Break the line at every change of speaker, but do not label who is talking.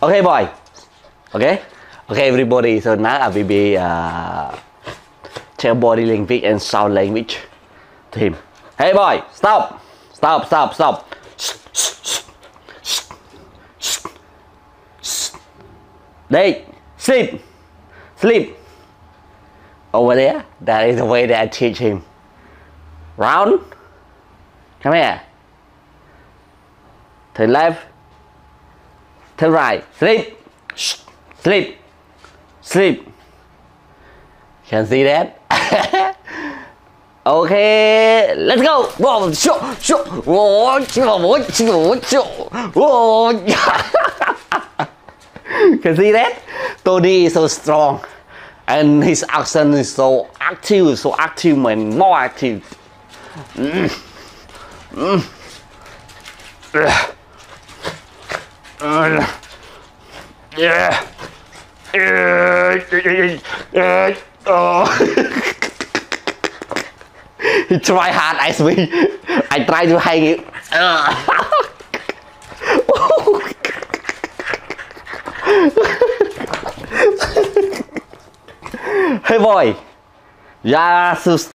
Okay, boy. Okay, okay, everybody. So now I will be tell body language and sound language to him. Hey, boy, stop, stop, stop, stop. Hey, sleep, sleep. Over there. That is the way that I teach him. Round. Come here. Turn left. Turn right. Sleep. Sleep. Sleep. Can see that? Okay, let's go. Whoa, shoo, shoo. Whoa, shoo, shoo, shoo. Whoa. Can see that? Tony is so strong. And his accent is so active and more active. Yeah. He try hard as me. I try to hang it. Hey boy, yeah,